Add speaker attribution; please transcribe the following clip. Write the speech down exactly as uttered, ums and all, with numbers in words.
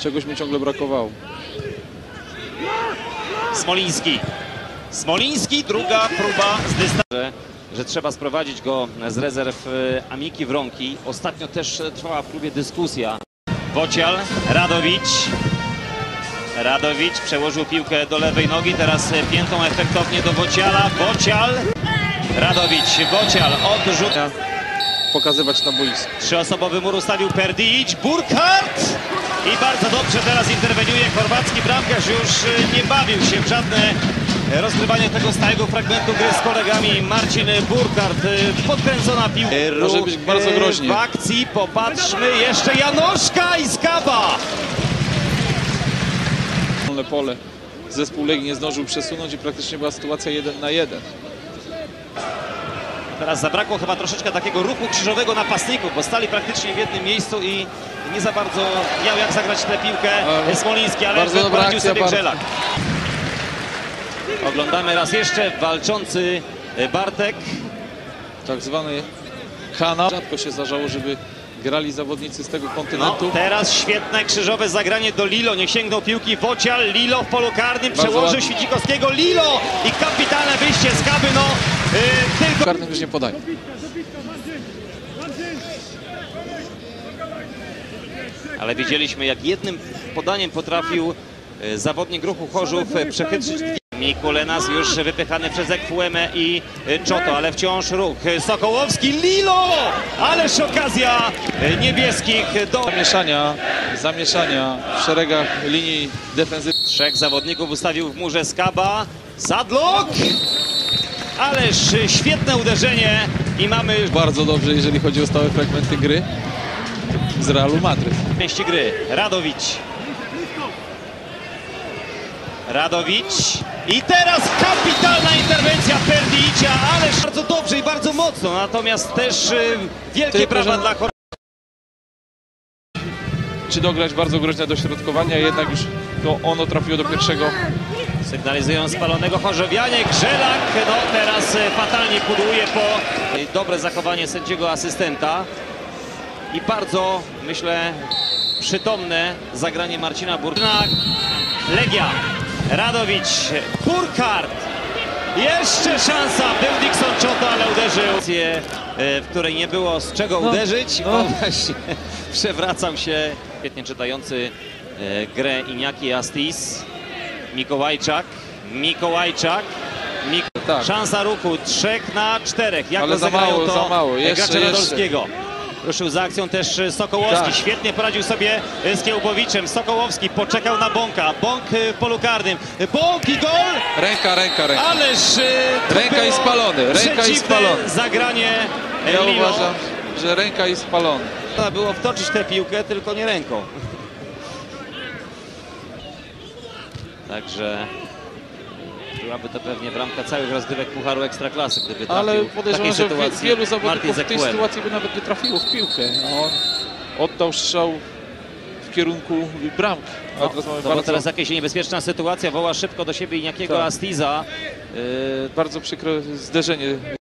Speaker 1: Czegoś mi ciągle brakowało.
Speaker 2: Smoliński. Smoliński, druga próba z dystansu. Że, że trzeba sprowadzić go z rezerw Amiki Wronki. Ostatnio też trwała w klubie dyskusja. Bocial, Radowicz. Radowicz przełożył piłkę do lewej nogi, teraz piętą efektownie do Bociala. Bocial, Radowicz, Bocial odrzut.
Speaker 1: Pokazywać na boisku.
Speaker 2: Trzyosobowy mur ustawił Perdić, Burkhardt i bardzo dobrze teraz interweniuje chorwacki bramkarz. Już nie bawił się w żadne rozgrywanie tego stałego fragmentu gry z kolegami. Marcin Burkhardt, podkręcona piłka.
Speaker 1: Może być bardzo groźnie.
Speaker 2: W akcji, popatrzmy, jeszcze Janoszka i Skaba.
Speaker 1: Pole. Zespół Legii nie zdążył przesunąć i praktycznie była sytuacja jeden na jeden.
Speaker 2: Teraz zabrakło chyba troszeczkę takiego ruchu krzyżowego napastników, bo stali praktycznie w jednym miejscu i nie za bardzo miał jak zagrać tę piłkę Smoliński, ale poradził sobie Grzelak. Oglądamy raz jeszcze walczący Bartek.
Speaker 1: Tak zwany kanał. Rzadko się zdarzało, żeby grali zawodnicy z tego kontynentu.
Speaker 2: No, teraz świetne krzyżowe zagranie do Lilo. Nie sięgnął piłki Bocial. Lilo w polu karnym przełożył Świdzikowskiego. Lilo i kapitalne wyjście z Skaby. No, yy, tylko...
Speaker 1: Karnym już nie podaje.
Speaker 2: Ale widzieliśmy, jak jednym podaniem potrafił yy, zawodnik ruchu Chorzów przechytrzyć. Mikulenas już wypychany przez Ekwuemę i Czoto, ale wciąż ruch. Sokołowski, Lilo! Ależ okazja niebieskich do...
Speaker 1: Zamieszania, zamieszania w szeregach linii defensywnej.
Speaker 2: Trzech zawodników ustawił w murze Skaba. Sadlok! Ależ świetne uderzenie i mamy...
Speaker 1: Bardzo dobrze, jeżeli chodzi o stałe fragmenty gry z Realu Madryt.
Speaker 2: Części gry. Radowicz. Radowicz. I teraz kapitalna interwencja Perdicia, ależ bardzo dobrze i bardzo mocno. Natomiast też y, wielkie
Speaker 1: Tej
Speaker 2: brawa
Speaker 1: proszę...
Speaker 2: dla Chorwacji.
Speaker 1: Czy dograć bardzo groźne dośrodkowania, jednak już to ono trafiło do pierwszego.
Speaker 2: Sygnalizują spalonego Chorzowianie. Grzelak no teraz fatalnie pudłuje po dobre zachowanie sędziego asystenta. I bardzo, myślę, przytomne zagranie Marcina Burkhardt. Legia. Radowicz, Burkhardt, jeszcze szansa, był Dixon Czoto, ale uderzył, w której nie było z czego no, uderzyć. No. O, właśnie, przewracam się. Świetnie czytający grę Iñaki Astiz, Mikołajczak, Mikołajczak, Mik
Speaker 1: tak.
Speaker 2: Szansa ruchu, trzech na czterech. Jak
Speaker 1: ale
Speaker 2: to zagrają
Speaker 1: za mało,
Speaker 2: to
Speaker 1: za mało. Jeszcze,
Speaker 2: gracze Nadolskiego. Ruszył za akcją też Sokołowski, tak. Świetnie poradził sobie z Kiełbowiczem. Sokołowski poczekał na Bąka, Bąk w polu karnym, Bąk i gol!
Speaker 1: Ręka, ręka, ręka.
Speaker 2: Ależ
Speaker 1: ręka i spalony, ręka i spalony.
Speaker 2: Zagranie
Speaker 1: Ja
Speaker 2: Lilo.
Speaker 1: uważam, że ręka i spalony.
Speaker 2: Trzeba było wtoczyć tę piłkę, tylko nie ręką. Także byłaby to pewnie bramka całych rozgrywek Pucharu Ekstraklasy, gdyby trafił.
Speaker 1: Ale podejrzewam, że
Speaker 2: sytuacji
Speaker 1: wielu zawodników w tej
Speaker 2: Ekwuemy.
Speaker 1: sytuacji by nawet nie trafiło w piłkę. On oddał strzał w kierunku bramki.
Speaker 2: No,
Speaker 1: teraz mamy
Speaker 2: to
Speaker 1: bardzo...
Speaker 2: teraz jakaś niebezpieczna sytuacja, woła szybko do siebie Iñakiego
Speaker 1: tak.
Speaker 2: Astiza.
Speaker 1: Yy, bardzo przykre zderzenie.